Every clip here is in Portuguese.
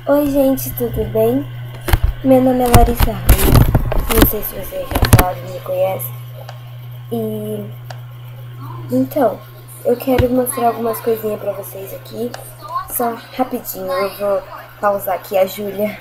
Oi gente, tudo bem? Meu nome é Larissa Ramos, não sei se você já sabe, me conhece. Então, eu quero mostrar algumas coisinhas pra vocês aqui, só rapidinho, eu vou pausar aqui a Júlia.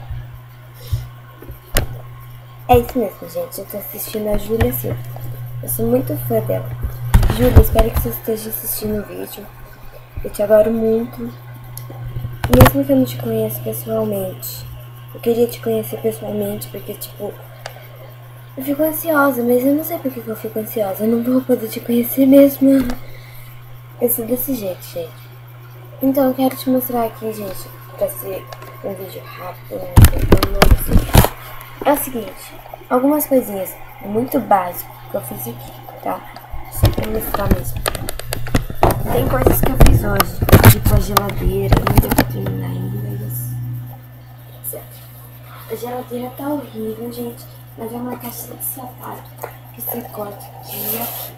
É isso mesmo, gente, eu tô assistindo a Júlia Silva, eu sou muito fã dela. Júlia, espero que você esteja assistindo o vídeo, eu te adoro muito, mesmo que eu não te conheça pessoalmente. Eu queria te conhecer pessoalmente, porque tipo, eu fico ansiosa, mas eu não sei por que eu fico ansiosa. Eu não vou poder te conhecer mesmo. Eu sou desse jeito, gente. Então eu quero te mostrar aqui, gente, pra ser um vídeo rápido, assim. É o seguinte, algumas coisinhas muito básicas que eu fiz aqui, tá? Só pra mostrar mesmo. Tem coisas que eu fiz hoje, tipo a geladeira, não deu pra terminar ainda, certo? A geladeira tá horrível, gente, mas é uma caixa de sapato que você corta aqui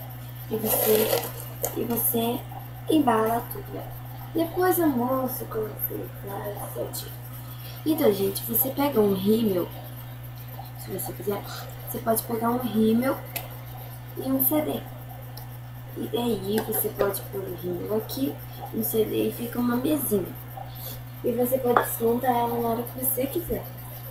e você embala tudo. Depois a moça coloca lá certinho. Então, gente, você pega um rímel, se você quiser, você pode pegar um rímel e um CD. E daí você pode pôr o rímel aqui, no CD e fica uma mesinha. E você pode desmontar ela na hora que você quiser.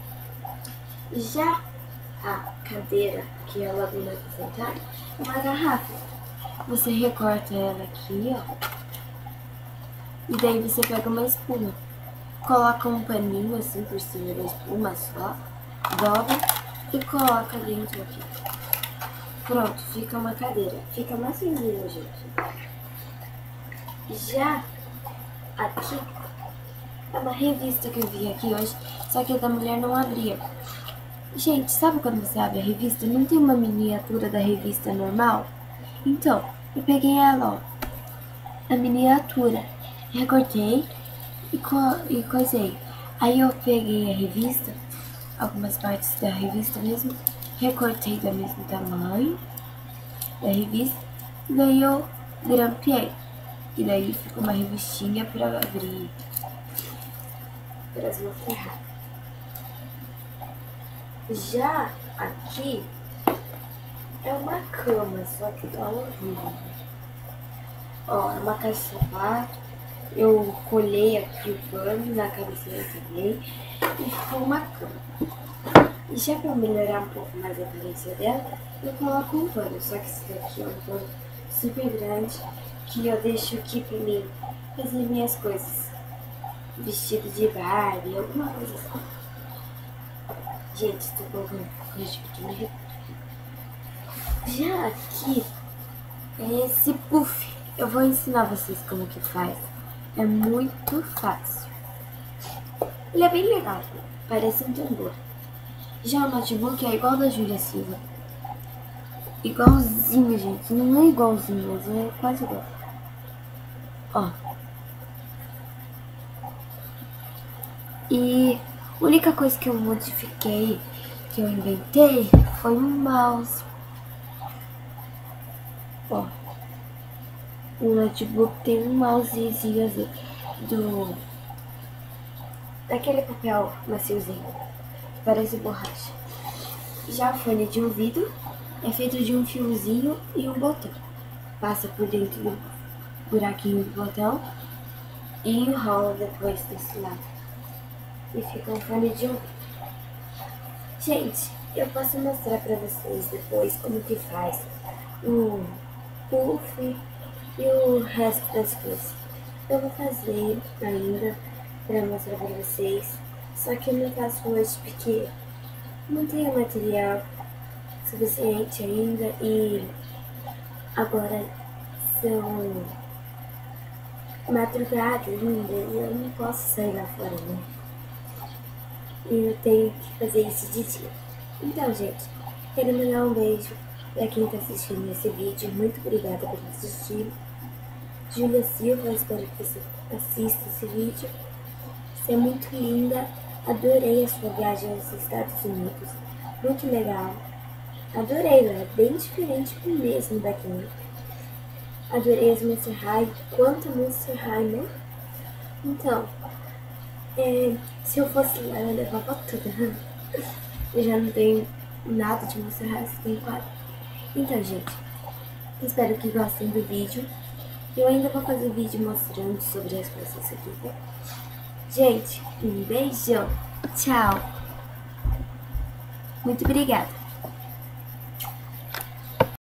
Já a cadeira que ela vem apresentar é uma garrafa. Você recorta ela aqui, ó. E daí você pega uma espuma. Coloca um paninho assim por cima da espuma só. Dobra e coloca dentro aqui. Pronto, fica uma cadeira. Fica maciozinho, gente. Já aqui é uma revista que eu vi aqui hoje, só que a da mulher não abria. Gente, sabe quando você abre a revista, não tem uma miniatura da revista normal? Então, eu peguei ela, ó, a miniatura, recortei e coisei. Aí eu peguei a revista, algumas partes da revista mesmo, recortei do mesmo tamanho da revista, e daí eu grampeei. E daí ficou uma revistinha pra abrir, pra mostrar. Já aqui é uma cama, só que tá horrível. Ó, é uma caixa de sapato. Eu colhei aqui o pano na cabeceira também. E ficou uma cama. E já pra melhorar um pouco mais a aparência dela, eu coloco um pano. Só que esse daqui é um pano super grande que eu deixo aqui pra mim fazer minhas coisas. Vestido de Barbie, alguma coisa assim. Gente, tô colocando coisa de pequeno. Já aqui é esse puff. Eu vou ensinar vocês como que faz. É muito fácil. Ele é bem legal, parece um tambor. Já o notebook é igual da Júlia Silva. Igualzinho, gente. Não é igualzinho, mas é quase igual. Ó. E a única coisa que eu modifiquei, que eu inventei, foi um mouse. Ó. O notebook tem um mousezinho azul daquele papel maciozinho, parece borracha. Já o fone de ouvido é feito de um fiozinho e um botão. Passa por dentro do buraquinho do botão e enrola depois desse lado. E fica um fone de ouvido. Gente, eu posso mostrar pra vocês depois como que faz o puff e o resto das coisas. Eu vou fazer ainda pra mostrar pra vocês, só que eu não faço hoje porque não tenho material suficiente ainda e agora são madrugada ainda e eu não posso sair lá fora, né? E eu tenho que fazer isso de dia. Então, gente, quero mandar um beijo pra quem tá assistindo esse vídeo. Muito obrigada por assistir. Júlia Silva, espero que você assista esse vídeo. Você é muito linda. Adorei a sua viagem aos Estados Unidos. Muito legal. Adorei, é bem diferente mesmo daqui, né? Adorei as Monster High. Quanta Monster High, né? Então, Se eu fosse lá, eu levava tudo. Eu já não tenho nada de mostrar, tem quadro. Então, gente, espero que gostem do vídeo. Eu ainda vou fazer vídeo mostrando sobre as coisas aqui, tá? Gente, um beijão. Tchau. Muito obrigada.